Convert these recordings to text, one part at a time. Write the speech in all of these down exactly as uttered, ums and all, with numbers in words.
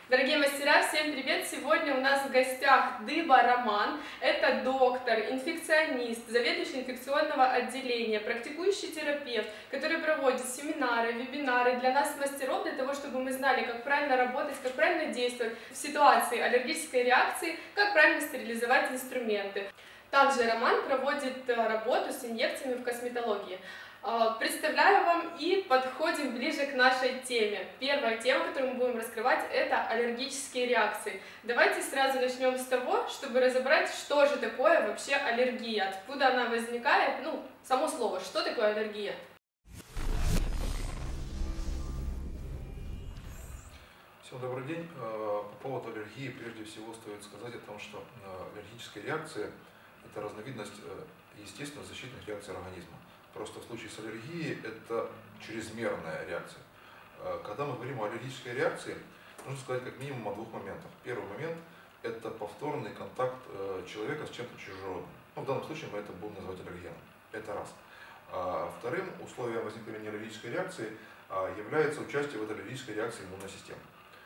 Дорогие мастера, всем привет! Сегодня у нас в гостях Дыба Роман. Это доктор, инфекционист, заведующий инфекционного отделения, практикующий терапевт, который проводит семинары, вебинары для нас, мастеров, для того, чтобы мы знали, как правильно работать, как правильно действовать в ситуации аллергической реакции, как правильно стерилизовать инструменты. Также Роман проводит работу с инъекциями в косметологии. Представляю вам и подходим ближе к нашей теме. Первая тема, которую мы будем раскрывать, это аллергические реакции. Давайте сразу начнем с того, чтобы разобрать, что же такое вообще аллергия, откуда она возникает, ну, само слово, что такое аллергия. Всем добрый день. По поводу аллергии прежде всего стоит сказать о том, что аллергическая реакция – это разновидность естественных защитных реакций организма. Просто в случае с аллергией это чрезмерная реакция. Когда мы говорим о аллергической реакции, нужно сказать как минимум о двух моментах. Первый момент – это повторный контакт человека с чем-то чужеродным. Ну, в данном случае мы это будем называть аллергеном. Это раз. Вторым условием возникновения аллергической реакции является участие в этой аллергической реакции иммунной системы.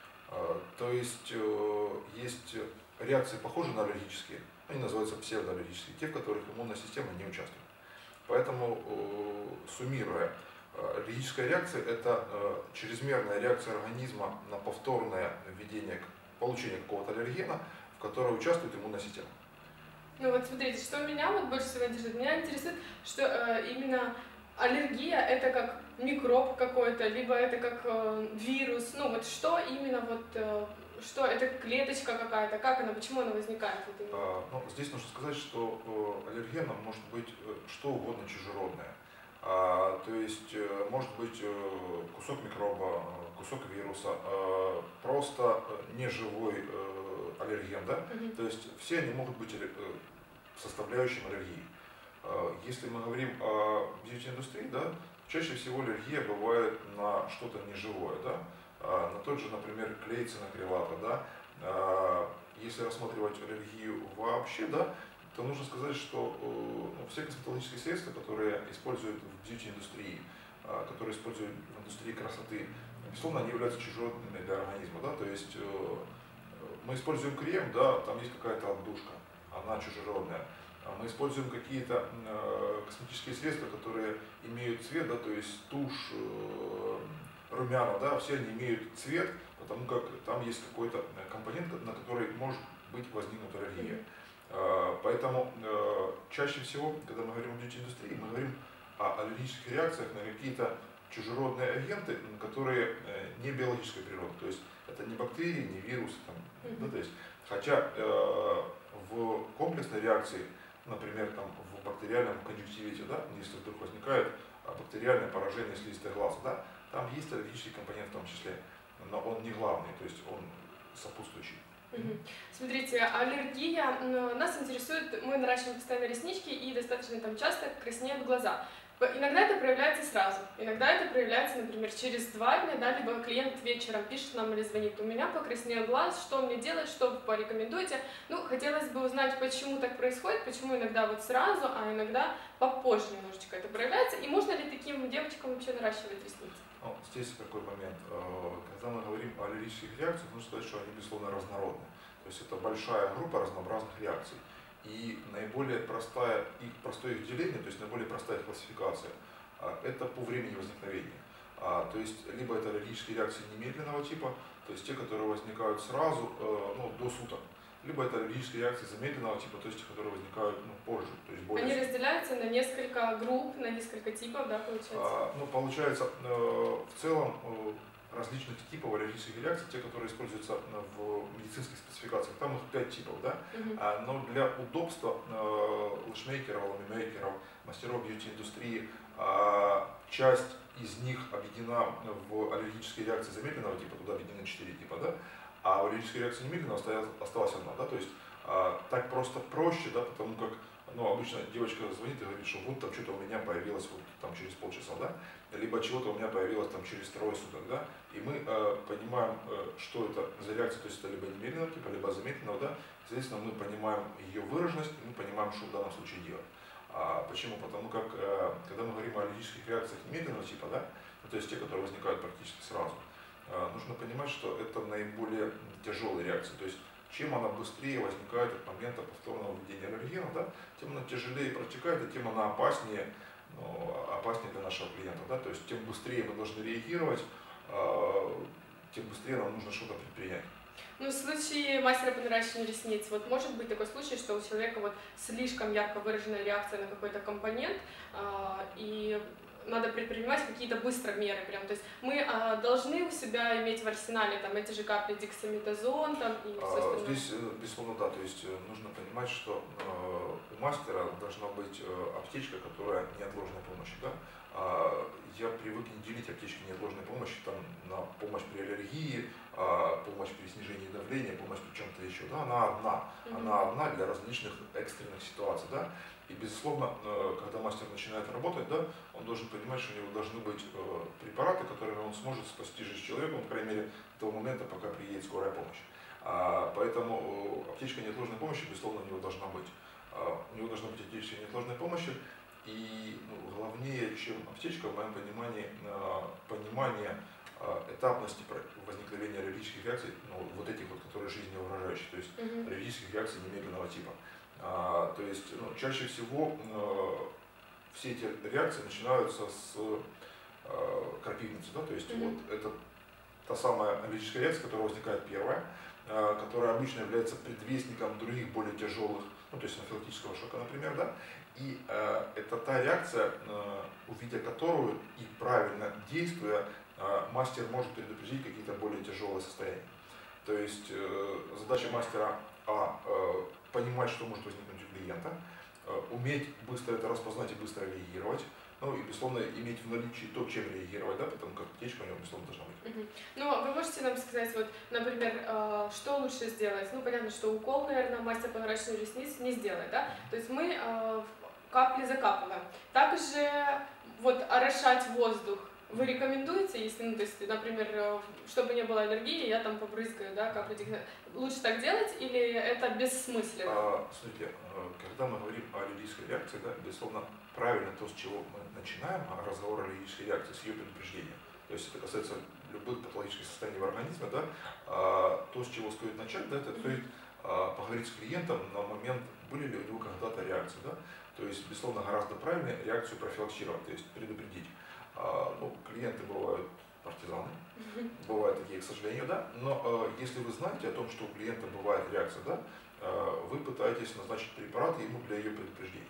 То есть есть реакции, похожие на аллергические, они называются псевдоаллергические, те, в которых иммунная система не участвует. Поэтому, суммируя, аллергическая реакция – это чрезмерная реакция организма на повторное введение, получение какого-то аллергена, в которой участвует иммунная система. Ну вот смотрите, что меня вот больше всего интересует. Меня интересует, что э, именно аллергия – это как микроб какой-то, либо это как э, вирус. Ну вот что именно вот… Э, Что это клеточка какая-то, как она, почему она возникает? Вот а, ну, здесь нужно сказать, что э, аллергеном может быть э, что угодно чужеродное. А, то есть э, может быть э, кусок микроба, кусок вируса, э, просто э, неживой э, аллерген, да? Угу. То есть все они могут быть э, составляющим аллергии. Э, если мы говорим о бьюти-индустрии, да, чаще всего аллергия бывает на что-то неживое, да? На тот же, например, клей цинокрилата, да, если рассматривать аллергию вообще, да, то нужно сказать, что ну, все косметологические средства, которые используют в бьюти-индустрии, которые используют в индустрии красоты, безусловно, они являются чужеродными для организма, да, то есть мы используем крем, да, там есть какая-то отдушка, она чужеродная. Мы используем какие-то косметические средства, которые имеют цвет, да, то есть тушь, румяна, да, все они имеют цвет, потому как там есть какой-то компонент, на который может быть возникнута аллергия. Поэтому чаще всего, когда мы говорим о бьюти-индустрии, мы говорим о аллергических реакциях на какие-то чужеродные агенты, которые не биологической природы, то есть это не бактерии, не вирусы, там, да, то есть, хотя в комплексной реакции, например, там, в бактериальном конъюнктивите, да, если вдруг возникает бактериальное поражение слизистой глаза, да, там есть аллергический компонент в том числе, но он не главный, то есть он сопутствующий. Угу. Смотрите, аллергия, нас интересует, мы наращиваем постоянно реснички и достаточно там часто краснеют глаза. Иногда это проявляется сразу, иногда это проявляется, например, через два дня, да, либо клиент вечером пишет нам или звонит: у меня покраснел глаз, что мне делать, что порекомендуете? Ну, хотелось бы узнать, почему так происходит, почему иногда вот сразу, а иногда попозже немножечко это проявляется, и можно ли таким девочкам вообще наращивать ресницы? Ну, здесь какой момент. Когда мы говорим о аллергических реакциях, нужно сказать, что они, безусловно, разнородны. То есть это большая группа разнообразных реакций. И наиболее простая, их, простое их деление, то есть наиболее простая их классификация, это по времени возникновения. То есть либо это аллергические реакции немедленного типа, то есть те, которые возникают сразу, ну, до суток, либо это аллергические реакции замедленного типа, то есть те, которые возникают, ну, позже. То есть более... Они разделяются на несколько групп, на несколько типов, да, получается? А, ну, получается, в целом различных типов аллергических реакций, те, которые используются в медицинских спецификациях, там их пять типов, да? Uh-huh. а, но для удобства лэшмейкеров, ламимейкеров, мастеров бьюти-индустрии, а, часть из них объединена в аллергические реакции замедленного типа, туда объединены четыре типа, да? А в аллергической реакции немедленного осталась, осталась одна, да? То есть а, так просто проще, да, потому как, ну, обычно девочка звонит и говорит, что вот там что-то у меня появилось вот там через полчаса, да, либо чего-то у меня появилось там через трое суток, да, и мы э, понимаем, э, что это за реакция, то есть это либо немедленного типа, либо замедленного, да, соответственно, мы понимаем ее выраженность, и мы понимаем, что в данном случае делать. А почему? Потому как, э, когда мы говорим о аллергических реакциях немедленного типа, да, ну, то есть те, которые возникают практически сразу, нужно понимать, что это наиболее тяжелая реакция. То есть чем она быстрее возникает от момента повторного введения аллергена, да, тем она тяжелее протекает, и тем она опаснее, ну, опаснее для нашего клиента. Да. То есть тем быстрее мы должны реагировать, тем быстрее нам нужно что-то предпринять. Ну, в случае мастера по наращиванию ресниц, вот может быть такой случай, что у человека вот слишком ярко выраженная реакция на какой-то компонент, а, и надо предпринимать какие-то быстрые меры прям. То есть мы а, должны у себя иметь в арсенале там эти же капли дексаметазон там и все остальное. Здесь, безусловно, да, то есть нужно понимать, что э, у мастера должна быть э, аптечка, которая неотложной помощи, да. А, я привык не делить аптечки неотложной помощи там, на помощь при аллергии, а, помощь при снижении давления, помощь при чем-то еще. Да, она одна, mm-hmm. она одна для различных экстренных ситуаций, да. И, безусловно, когда мастер начинает работать, да, он должен понимать, что у него должны быть препараты, которыми он сможет спасти жизнь человека, ну, по крайней мере, до того момента, пока приедет скорая помощь. А, поэтому аптечка неотложной помощи, безусловно, у него должна быть. А, у него должна быть аптечка неотложной помощи. И ну, главнее, чем аптечка, в моем понимании, понимание этапности возникновения аллергических реакций, ну, вот этих вот, которые жизненно угрожающие, то есть mm-hmm. аллергических реакций немедленного типа. А, то есть ну, чаще всего э, все эти реакции начинаются с э, крапивницы, да, то есть mm-hmm. вот это та самая аллергическая реакция, которая возникает первая, э, которая обычно является предвестником других более тяжелых, ну то есть анафилактического шока, например, да, и э, это та реакция, э, увидя которую и правильно действуя, э, мастер может предупредить какие-то более тяжелые состояния. То есть э, задача мастера а э, понимать, что может возникнуть у клиента, уметь быстро это распознать и быстро реагировать, ну и, безусловно, иметь в наличии то, чем реагировать, да, потому как аптечка у него, безусловно, должна быть. Uh-huh. Ну, вы можете нам сказать, вот, например, э, что лучше сделать? Ну, понятно, что укол, наверное, мастер по наращиванию ресниц не сделает, да? То есть мы э, капли закапываем. Также вот орошать воздух вы рекомендуете, если, ну, то есть, например, чтобы не было аллергии, я там побрызгаю, да, каплю дексаметазона. Лучше так делать или это бессмысленно? А, смотрите, когда мы говорим о аллергической реакции, да, безусловно, правильно то, с чего мы начинаем разговор о аллергической реакции, с ее предупреждения. То есть это касается любых патологических состояний в организме, да, а, то, с чего стоит начать, да, это стоит а, поговорить с клиентом на момент, были ли у него когда-то реакции, да. То есть, безусловно, гораздо правильнее реакцию профилактировать, то есть предупредить. А, ну, клиенты бывают партизаны, mm-hmm. бывают такие, к сожалению, да, но э, если вы знаете о том, что у клиента бывает реакция, да, э, вы пытаетесь назначить препараты ему для ее предупреждения.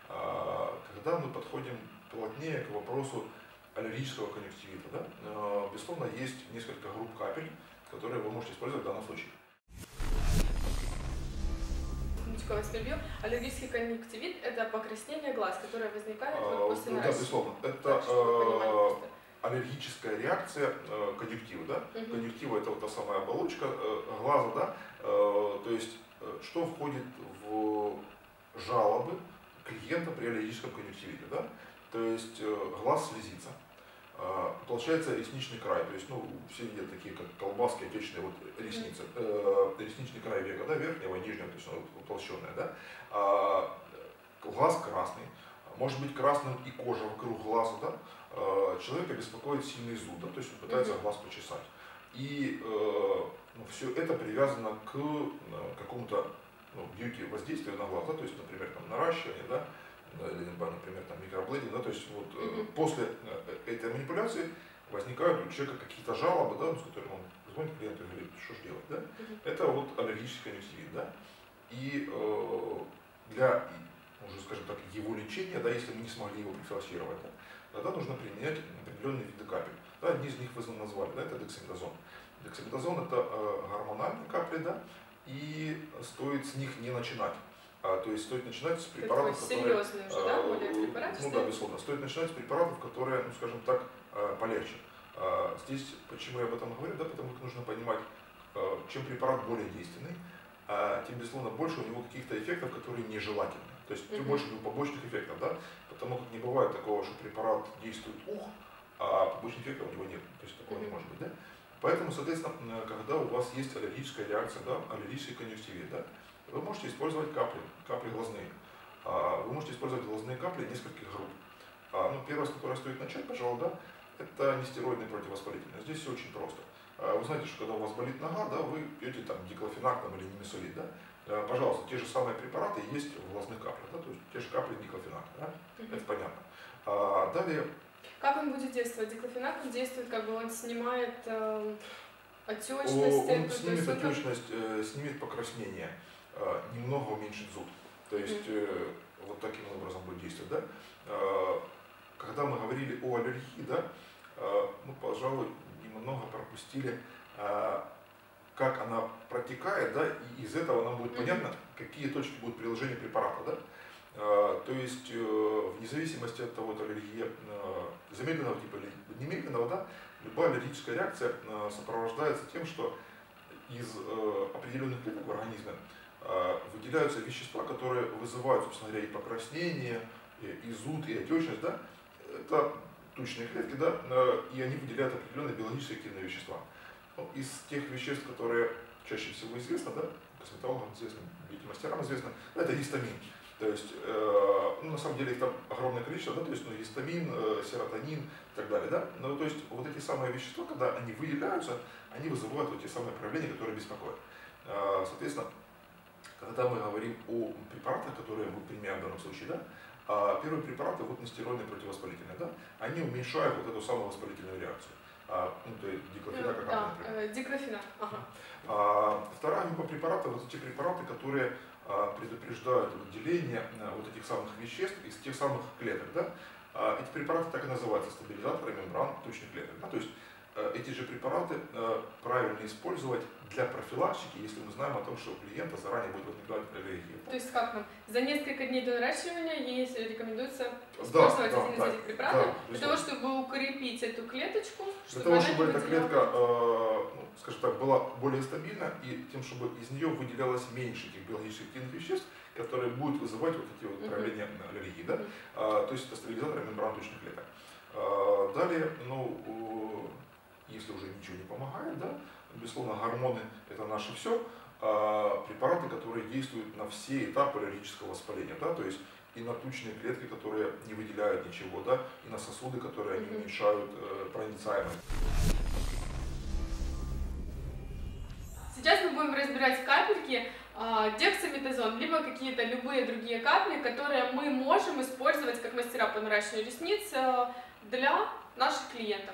Э, когда мы подходим плотнее к вопросу аллергического конъюнктивита, да, э, безусловно, есть несколько групп капель, которые вы можете использовать в данном случае. Вас перебью. Аллергический конъюнктивит – это покраснение глаз, которое возникает а, вот после наращивания. Да, безусловно. Это э, аллергическая реакция э, конъюнктивы. Да? Uh-huh. Конъюнктива – это вот та самая оболочка э, глаза. Да? Э, то есть, э, что входит в жалобы клиента при аллергическом конъюнктивите. Да? То есть, э, глаз слезится. Получается ресничный край, то есть, ну, все видят такие, как колбаски, отечные вот ресницы, э, ресничный край века, да, верхнего и нижнего, то есть, ну, утолщенная, да, а, глаз красный, может быть красным и кожа вокруг глаза, да, а, человека беспокоит сильный зуд, да, то есть он пытается глаз почесать. И э, ну, все это привязано к э, какому-то ну, бьюти воздействию на глаз, да, то есть, например, там, наращивание, да, или, например, там, микроблейдинг, да, то есть вот mm-hmm. после этой манипуляции возникают у человека какие-то жалобы, да, с которыми он звонит клиенту и говорит, что же делать, да, mm-hmm. это вот аллергический конъюнктивит, да, и э, для, уже, скажем так, его лечения, да, если мы не смогли его профилактировать, да, тогда нужно применять определенные виды капель, да, одни из них вы назвали, да, это дексаметазон. Дексаметазон это э, гормональные капли, да, и стоит с них не начинать. А, то есть стоит начинать с препаратов, которые... Серьезные уже, да, более препараты? Ну да, безусловно. Стоит начинать с препаратов, которые, ну скажем так, полегче. Здесь, почему я об этом говорю, да, потому что нужно понимать, чем препарат более действенный, тем, безусловно, больше у него каких-то эффектов, которые нежелательны. То есть, тем больше у него побочных эффектов, да, потому как не бывает такого, что препарат действует ух, а побочных эффектов у него нет. То есть, такого не может быть, да. Поэтому, соответственно, когда у вас есть аллергическая реакция, да, аллергический конъюнктивит, да, вы можете использовать капли, капли глазные. Вы можете использовать глазные капли нескольких групп. Ну, первое, с которой стоит начать, пожалуй, да, это нестероидный противовоспалительный. Здесь все очень просто. Вы знаете, что когда у вас болит нога, да, вы пьете там диклофенак там, или нимесолид, да? Пожалуйста, те же самые препараты есть в глазных каплях, да? То есть те же капли диклофенака, да? Mm-hmm. Это понятно. А далее... Как он будет действовать? Диклофенак он действует, как бы он снимает э, отечность? Он снимет отечность, э, снимет покраснение, э, немного уменьшит зуд. То есть э, вот таким образом будет действовать, да? Э, когда мы говорили о аллергии, да, э, мы, пожалуй, немного пропустили, э, как она протекает, да, и из этого нам будет понятно, какие точки будут приложения препарата, да. Uh, то есть, uh, вне зависимости от того, это аллергия uh, замедленного типа или немедленного, да, любая аллергическая реакция uh, сопровождается тем, что из uh, определенных клеток в организме uh, выделяются вещества, которые вызывают, собственно говоря, и покраснение, и, и зуд, и отечность, да. Это тучные клетки, да, uh, и они выделяют определенные биологически активные вещества. Ну, из тех веществ, которые чаще всего известны, да, косметологам известны, бьюти-мастерам известно, это гистамин. То есть, э, ну, на самом деле их там огромное количество, да, то есть, ну, гистамин, э, серотонин и так далее, да. Но, то есть, вот эти самые вещества, когда они выделяются, они вызывают вот те самые проявления, которые беспокоят. Э, соответственно, когда мы говорим о препаратах, которые мы применяем в данном случае, да, э, первые препараты, вот нестероидные противовоспалительные, да, они уменьшают вот эту самую воспалительную реакцию. А, ну, то есть диклофенак, как да, э, диклофенак. Ага. А, вторая группа препаратов, вот эти препараты, которые а, предупреждают выделение а, вот этих самых веществ из тех самых клеток. Да? А, эти препараты так и называются стабилизаторы мембран тучных клеток. Да? То есть а, эти же препараты а, правильно использовать для профилактики, если мы знаем о том, что у клиента заранее будет возникать аллергия. То есть как нам? За несколько дней до наращивания ей рекомендуется использовать да, один да, из этих препаратов да, для того, чтобы укрепить эту клеточку, для того, чтобы эта клетка, э, ну, скажем так, была более стабильна и тем, чтобы из нее выделялось меньше этих биологически активных веществ, которые будут вызывать вот эти вот проявления uh-huh. аллергии. Да? Uh-huh. А, то есть это стабилизаторы мембран тучных клеток. А, далее, ну, если уже ничего не помогает, да, безусловно, гормоны это наше все. А, препараты, которые действуют на все этапы аллергического воспаления, да, то есть и на тучные клетки, которые не выделяют ничего, да, и на сосуды, которые они уменьшают э, проницаемость. Сейчас мы будем разбирать капельки, э, дексаметазон, либо какие-то любые другие капли, которые мы можем использовать как мастера по наращиванию ресниц э, для наших клиентов.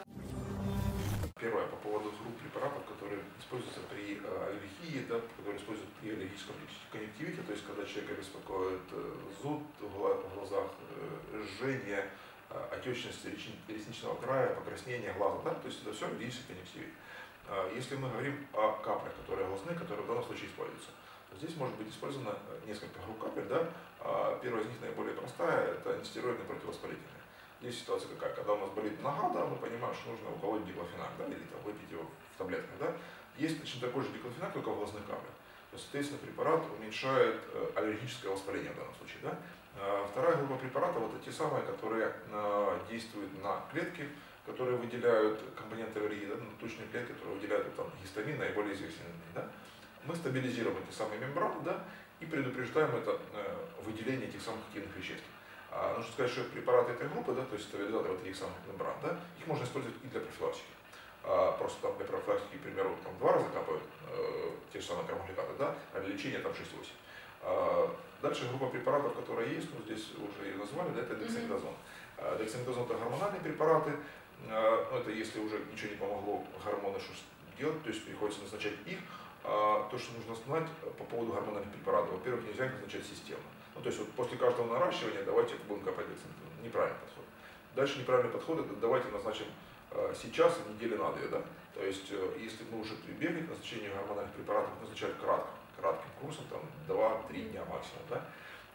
Первое, по поводу групп препаратов, которые используются при э, аллергии, да, которые используются при аллергическом конъюнктивите, то есть когда человека беспокоит э, зуд в глазах, э, жжение, э, отечность ресничного края, покраснение глаза, да, то есть это все аллергический конъюнктивит. Э, если мы говорим о каплях, которые глазные, которые в данном случае используются, то здесь может быть использовано несколько групп капель, да. Э, первая из них наиболее простая, это нестероидные противовоспалительные. Здесь ситуация какая, когда у нас болит нога, да, мы понимаем, что нужно уколоть диклофенак, да, или там, выпить его в таблетках, да. Есть точно такой же диклофенак, только в глазных каплях. То есть, соответственно, препарат уменьшает э, аллергическое воспаление в данном случае, да. Э, вторая группа препаратов это те самые, которые э, действуют на клетки, которые выделяют компоненты аллергии, да, на тучные клетки, которые выделяют там, гистамин, наиболее известный, да. Мы стабилизируем эти самые мембраны, да, и предупреждаем это э, выделение этих самых активных веществ. А, нужно сказать, что препараты этой группы, да, то есть стабилизаторы этих самых мембран, да, их можно использовать и для профилактики. А, просто там для профилактики, к примеру, там два раза капают э, те же самые кармогликаты, да, а для лечения там шесть-восемь. А, дальше группа препаратов, которые есть, ну здесь уже ее назвали, да, это дексаметазон. А, дексаметазон это гормональные препараты, а, ну это если уже ничего не помогло, гормоны что делать, то есть приходится назначать их. А, то, что нужно знать по поводу гормональных препаратов, во-первых, нельзя их назначать системно. Ну, то есть вот после каждого наращивания давайте будем капать дексаметазон. Неправильный подход. Дальше неправильный подход это давайте назначим э, сейчас и недели на две, да. То есть э, если мы уже прибегли к назначению гормональных препаратов, назначать кратко, кратким курсом, там два-три дня максимум, да.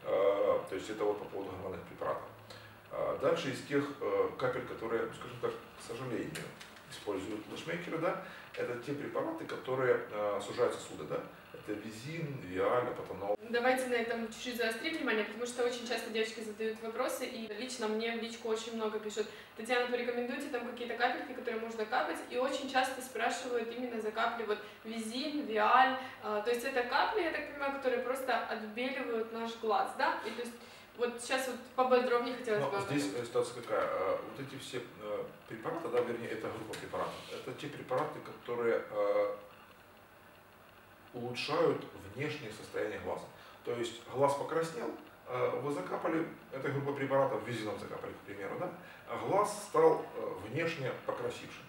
Э, то есть это вот по поводу гормональных препаратов. Э, дальше из тех э, капель, которые, скажем так, к сожалению, используют лэшмейкеры, да, это те препараты, которые э, сужают сосуды, да. Это визин, виаль, апатанол. Давайте на этом чуть-чуть заострим внимание, потому что очень часто девочки задают вопросы, и лично мне в личку очень много пишут: Татьяна, порекомендуйте там какие-то капельки, которые можно капать, и очень часто спрашивают именно за капли вот визин, виаль, а, то есть это капли, я так понимаю, которые просто отбеливают наш глаз, да, и то есть Вот сейчас вот пободробнее хотелось бы. Но здесь ситуация какая? Вот эти все препараты, да, вернее, это группа препаратов, это те препараты, которые улучшают внешнее состояние глаза. То есть глаз покраснел, вы закапали, эта группа препаратов, визином закапали, к примеру, да, а глаз стал внешне покрасившим.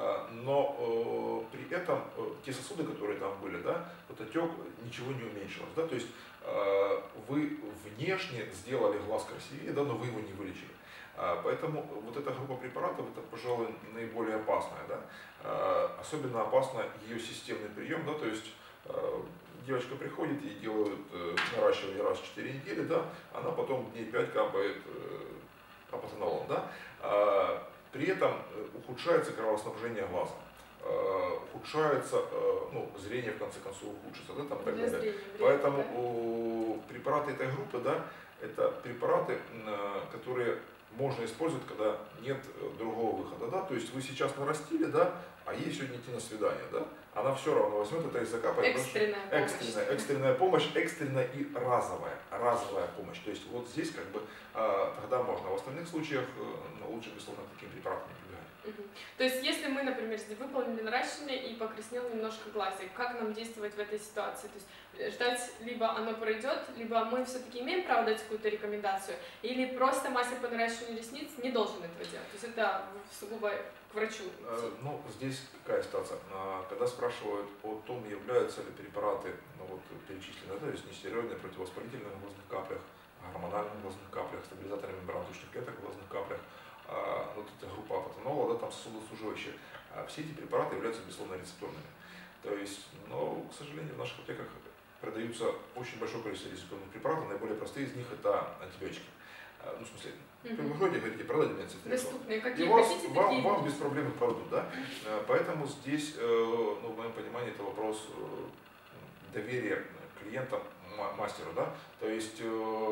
Но э, при этом э, те сосуды, которые там были, да, вот отек ничего не уменьшилось. Да, то есть э, вы внешне сделали глаз красивее, да, но вы его не вылечили. Э, поэтому вот эта группа препаратов, это, пожалуй, наиболее опасная. Да. Э, особенно опасно ее системный прием, да, то есть э, девочка приходит, ей делают э, наращивание раз в четыре недели, да, она потом дней пять капает э, апатенолом. Да. Э, При этом ухудшается кровоснабжение глаза, ухудшается, ну, зрение в конце концов ухудшится, да, там, и так далее. Зрения, Поэтому да? у, препараты этой группы, да, это препараты, которые можно использовать, когда нет другого выхода, да, то есть вы сейчас нарастили, да, а ей сегодня идти на свидание, да, она все равно возьмет это и закапает. Экстренная помощь. Экстренная, экстренная помощь, экстренная и разовая, разовая помощь. То есть вот здесь как бы тогда можно, в остальных случаях лучше, безусловно, таким препаратом не прибегать. Угу. То есть если мы, например, выполнили наращивание и покраснел немножко глазик, как нам действовать в этой ситуации? То есть ждать, либо оно пройдет, либо мы все-таки имеем право дать какую-то рекомендацию, или просто мастер по наращиванию ресниц не должен этого делать? То есть это сугубо к врачу. Ну, здесь какая ситуация? Когда спрашивают о том, являются ли препараты, ну вот перечисленные, то есть нестероидные, противовоспалительные в глазных каплях, гормональных глазных каплях, стабилизаторы мембран-тушных клеток в глазных каплях, вот эта группа апатенола, да, там сосудосуживающие, все эти препараты являются, безусловно, рецептурными. То есть, но, к сожалению, в наших аптеках продаются очень большое количество рецептурных препаратов, наиболее простые из них это антибиотики. Ну, в смысле, вы выходите, говорите, продайте мне антибиотики. И вас, хотите, вам, вам без проблем их продадут, да? Поэтому здесь, ну, в моем понимании, это вопрос доверия клиента мастеру, да? То есть,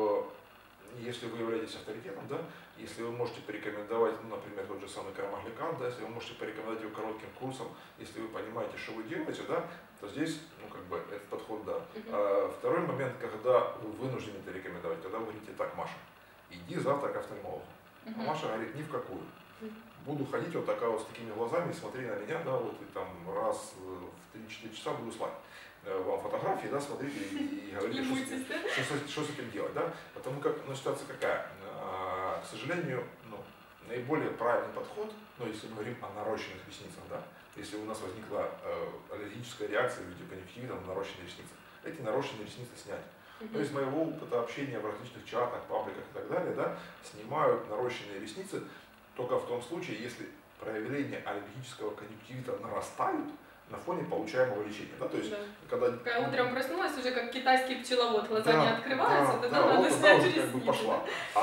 если вы являетесь авторитетом, да, если вы можете порекомендовать, ну, например, тот же самый кармагликан, да, если вы можете порекомендовать его коротким курсом, если вы понимаете, что вы делаете, да, то здесь, ну, как бы, этот подход, да. Uh-huh. А, второй момент, когда вы вынуждены это рекомендовать, когда вы говорите, так, Маша, иди завтра к офтальмологу. Uh-huh. А Маша говорит, ни в какую. Uh-huh. Буду ходить вот такая вот с такими глазами, смотри на меня, да, вот, и там раз в три-четыре часа буду слать вам фотографии, да, смотрите и, и говорите, что, что, что с этим делать, да, потому как, ну, ситуация какая, а, к сожалению, ну, наиболее правильный подход, ну, если мы говорим о нарощенных ресницах, да, если у нас возникла э, аллергическая реакция в виде конъюнктивита на нарощенные ресницы, эти нарощенные ресницы снять. Mm-hmm. То есть моего опыта общения в различных чатах, пабликах и так далее, да, снимают нарощенные ресницы только в том случае, если проявления аллергического конъюнктивита нарастают на фоне получаемого лечения. Да? То есть, да. когда... когда утром проснулась, уже как китайский пчеловод, глаза да, не открываются, да, тогда да, надо вот снять уже ресницы. Как бы пошла.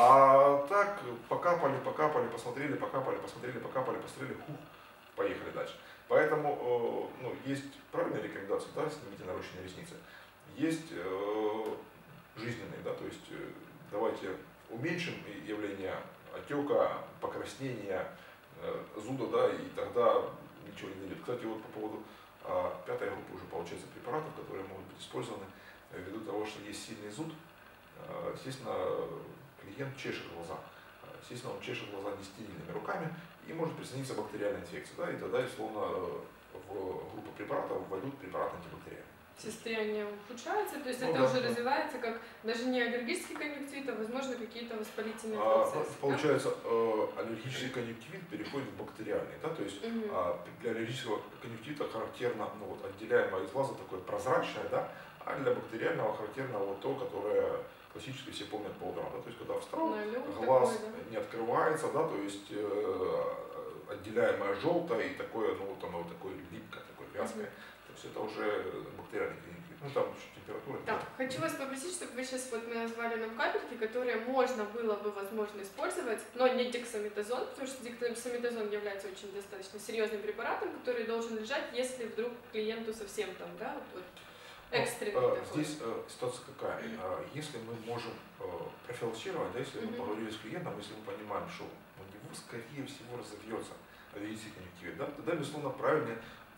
А так покапали, покапали, посмотрели, покапали, посмотрели, покапали, посмотрели, хух, поехали дальше. Поэтому ну, есть правильные рекомендации, да, снимите нарощенные ресницы. Есть э, жизненные, да, то есть э, давайте уменьшим явление отека, покраснения, э, зуда, да, и тогда ничего не дойдет. Кстати, вот по поводу а, пятой группы уже получается препаратов, которые могут быть использованы ввиду того, что есть сильный зуд. А, естественно, клиент чешет глаза. Естественно, он чешет глаза нестерильными руками и может присоединиться бактериальная инфекция. Да, и тогда, условно, в группу препаратов войдут препараты антибактериальные. Состояние ухудшается, то есть ну, это да, уже да. развивается как даже не аллергический конъюнктивит, а возможно какие-то воспалительные а, процессы. Получается, да? э, аллергический конъюнктивит переходит в бактериальный, да, то есть угу. а, для аллергического конъюнктивита характерно, ну, вот, отделяемое из глаза такое прозрачное, да, а для бактериального характерно вот то, которое классически все помнят по утрам, да, то есть когда встал, ну, глаз такой, да? не открывается, да, то есть э, отделяемое желтое и такое, ну, вот оно такое липкое, такое вязкое. Угу. То есть это уже бактериальный конъюнктивит. Ну там температура. Да, хочу вас попросить, чтобы вы сейчас вот назвали нам капельки, которые можно было бы, возможно, использовать, но не дексаметазон, потому что дексаметазон является очень достаточно серьезным препаратом, который должен лежать, если вдруг клиенту совсем там, да, вот, экстренный. Ну, здесь э, ситуация какая? Mm-hmm. Если мы можем э, профилактировать, да, если mm-hmm. мы поговорили с клиентом, если мы понимаем, что у него, скорее всего, разовьется аллергический конъюнктивит, да, тогда, безусловно, правильнее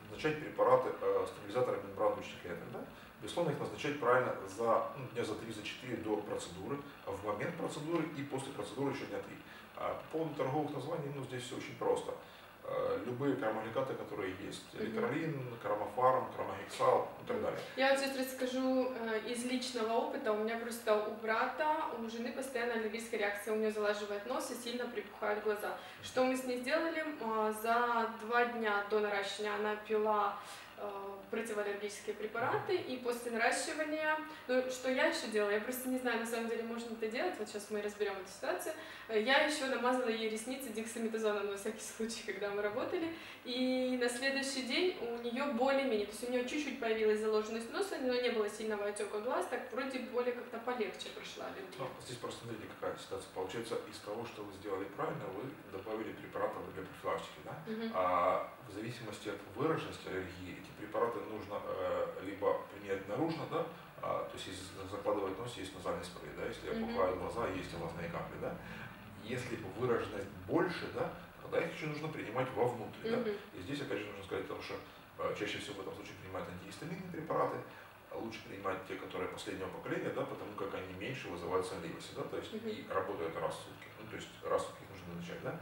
назначать препараты э, стабилизаторы мембранно-лучных клеток. Да? Безусловно, их назначать правильно за ну, дня за три-за четыре до процедуры, в момент процедуры и после процедуры еще дня три. А по поводу торговых названий, ну, здесь все очень просто. Любые кармогликаты, которые есть, литролин, кармофарм, кармогексал и так далее. Я вот сейчас расскажу из личного опыта. У меня просто у брата, у жены постоянно аллергическая реакция, у нее залаживает нос и сильно припухают глаза. Что мы с ней сделали? За два дня до наращивания она пила противоаллергические препараты, и после наращивания, ну, что я еще делала, я просто не знаю, на самом деле можно это делать, вот сейчас мы разберем эту ситуацию, я еще намазала ей ресницы дексаметазоном на всякий случай, когда мы работали, и на следующий день у нее более-менее, то есть у нее чуть-чуть появилась заложенность носа, но не было сильного отека глаз, так вроде более как-то полегче прошла аллергия. Ну, здесь просто смотрите, какая ситуация получается. Из того, что вы сделали правильно, вы добавили препаратов для профилактики, да? Угу. А в зависимости от выраженности аллергии, эти препараты нужно э, либо применять наружно, да, а, то есть если закладывать нос, есть назальный спрей, да, если опухают глаза, есть глазные капли, да. Если выраженность больше, да, тогда их еще нужно принимать вовнутрь, да. И здесь опять же нужно сказать, потому что э, чаще всего в этом случае принимают антигистаминные препараты, лучше принимать те, которые последнего поколения, да, потому как они меньше вызывают сонливость, да, то есть uh-huh. и работают раз в сутки, ну, то есть раз в сутки их нужно назначать, да.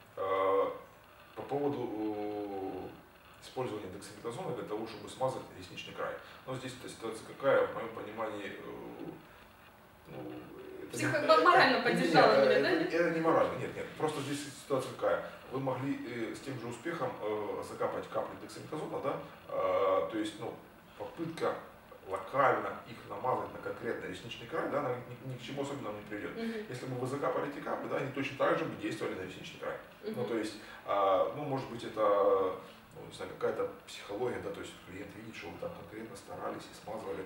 По поводу использования дексаметазона для того, чтобы смазать ресничный край. Но здесь эта ситуация какая, в моем понимании, ну, психоморально поддержала меня, да? Это не морально, нет, нет, просто здесь ситуация какая. Вы могли с тем же успехом закапать капли дексаметазона, да, то есть, ну, попытка локально их намазать на конкретный ресничный край, да, она ни, ни к чему особенному не приведет. Uh-huh. Если бы вы закапали эти капли, да, они точно так же бы действовали на ресничный край. Uh-huh. Ну, то есть, а, ну, может быть, это, ну, не знаю, какая-то психология, да, то есть клиент видит, что вы там конкретно старались и смазывали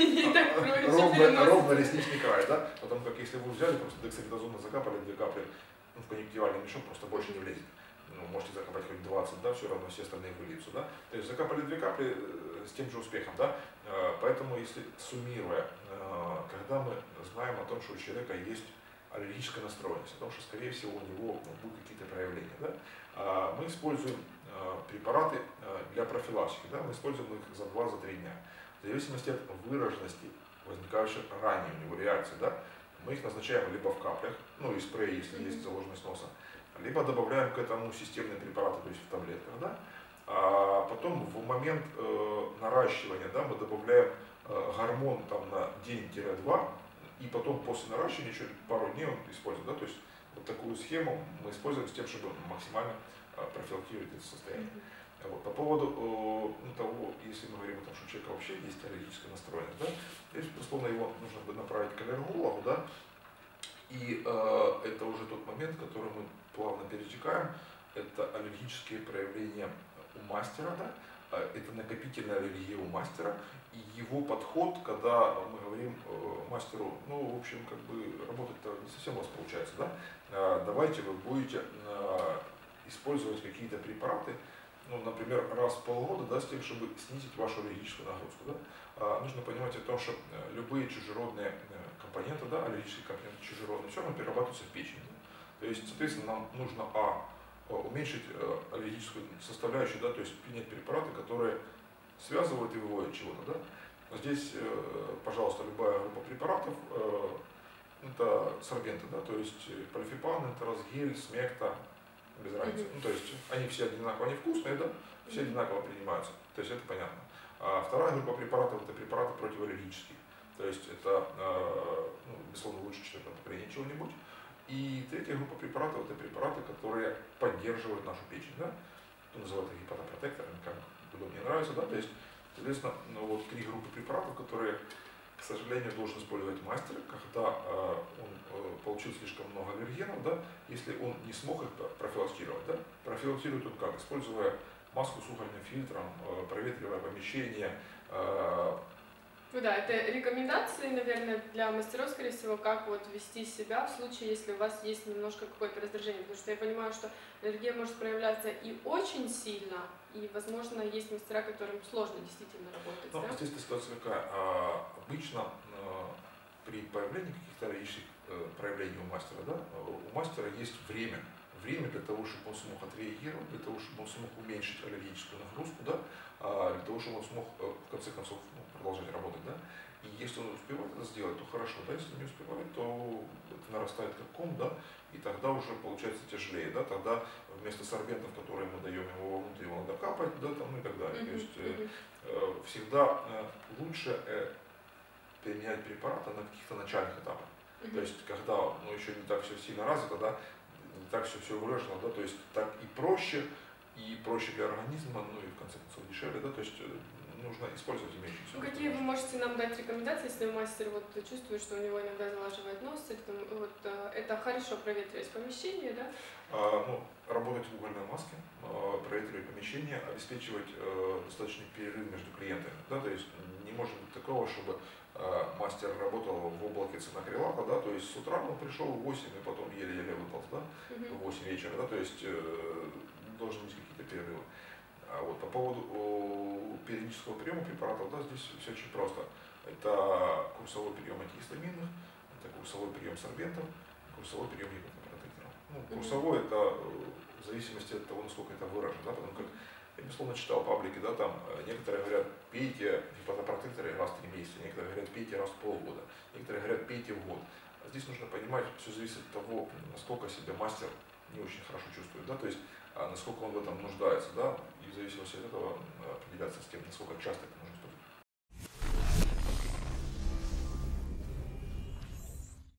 ровно ресничный край, да, потому как если вы взяли, просто дексаметазон закапали две капли, ну, в конъюнктивальный мешок просто больше не влезет. Ну, можете закапать хоть двадцать, да, все равно все остальные выльются, да. То есть закапали две капли с тем же успехом, да. Поэтому, если суммируя, когда мы знаем о том, что у человека есть аллергическая настроенность, о том, что, скорее всего, у него будут какие-то проявления, да, мы используем препараты для профилактики, да, мы используем их за два-за три дня. В зависимости от выраженности, возникающей ранее у него реакции, да, мы их назначаем либо в каплях, ну и спрей, если mm-hmm. есть заложенность носа, либо добавляем к этому системные препараты, то есть в таблетках, да. А потом в момент э, наращивания, да, мы добавляем э, гормон там на день-два, и потом после наращивания еще пару дней он использует, да, то есть вот такую схему мы используем с тем, чтобы максимально э, профилактировать это состояние. Mm-hmm. Вот. По поводу э, ну, того, если мы говорим о том, что у человека вообще есть аллергическая настроенность, да, здесь, безусловно, его нужно бы направить к аллергологу, да, и э, это уже тот момент, который мы плавно перетекаем, это аллергические проявления у мастера, да? Это накопительная аллергия у мастера, и его подход, когда мы говорим э, мастеру, ну, в общем, как бы работать-то не совсем у вас получается, да? Э, давайте вы будете э, использовать какие-то препараты, ну, например, раз в полгода, да, с тем, чтобы снизить вашу аллергическую нагрузку, да? Э, нужно понимать о том, что любые чужеродные компоненты, да, аллергические компоненты чужеродные, все равно перерабатываются в печени. Да? То есть, соответственно, нам нужно, а, уменьшить аллергическую составляющую, да, то есть принять препараты, которые связывают и выводят чего-то, да. Но здесь, пожалуйста, любая группа препаратов, это сорбенты, да, то есть полифипан, энтеросгель, смекта, без разницы. Mm-hmm. Ну, то есть они все одинаково, они вкусные, да, все одинаково принимаются, то есть это понятно. А вторая группа препаратов это препараты противоаллергические, то есть это, ну, безусловно, лучше четвертого поколения чего-нибудь. И третья группа препаратов это препараты, которые поддерживают нашу печень, да, кто называют их гепатопротекторами, как удобнее нравится, да, то есть, соответственно, ну, вот три группы препаратов, которые, к сожалению, должен использовать мастер, когда э, он э, получил слишком много аллергенов, да, если он не смог их профилактировать, да, профилактирует он как, используя маску с угольным фильтром, э, проветривая помещение. Э, Ну да, это рекомендации, наверное, для мастеров, скорее всего, как вот вести себя в случае, если у вас есть немножко какое-то раздражение, потому что я понимаю, что аллергия может проявляться и очень сильно, и, возможно, есть мастера, которым сложно действительно работать. Ну, да? здесь ситуация какая? А, обычно а, при появлении каких-то аллергических а, проявлений у мастера, да, у мастера есть время, время для того, чтобы он смог отреагировать, для того, чтобы он смог уменьшить аллергическую нагрузку, да, а для того, чтобы он смог в конце концов ну, продолжать работать. Да. И если он успевает это сделать, то хорошо, да, если не успевает, то это нарастает как ком, да, и тогда уже получается тяжелее, да, тогда вместо сорбентов, которые мы даем ему вовнутрь, его надо капать, да, там и так далее. То есть э, э, всегда э, лучше э, применять препараты на каких-то начальных этапах. Mm-hmm. То есть, когда ну, еще не так все сильно развито, да, не так все, все выражено, да, то есть так и проще, и проще для организма, ну и в конце концов дешевле, да, то есть нужно использовать имеющиеся. Ну, какие вы можете нам дать рекомендации, если мастер вот чувствует, что у него иногда залаживает нос, это, вот, это хорошо проветривать помещение, да? А, ну, работать в угольной маске, проветривать помещение, обеспечивать э, достаточный перерыв между клиентами, да, то есть не может быть такого, чтобы э, мастер работал в облаке цинакрилата, да, то есть с утра он пришел в восемь и потом еле-еле выполз, да, в восемь вечера, да, то есть э, должны быть какие-то перерывы. А вот по поводу о, периодического приема препаратов, да, здесь все очень просто. Это курсовой прием антигистаминных, это курсовой прием сорбентов, курсовой прием гипотопротекторов. Ну, курсовой это в зависимости от того, насколько это выражено, да, потому как я безусловно читал паблики, да, там некоторые говорят, пейте гипотопротекторы раз в три месяца, некоторые говорят, пейте раз в полгода, некоторые говорят, пейте в год. А здесь нужно понимать, все зависит от того, насколько себя мастер не очень хорошо чувствует, да, то есть насколько он в этом нуждается, да, и в зависимости от этого определяться с тем, насколько часто это нужно.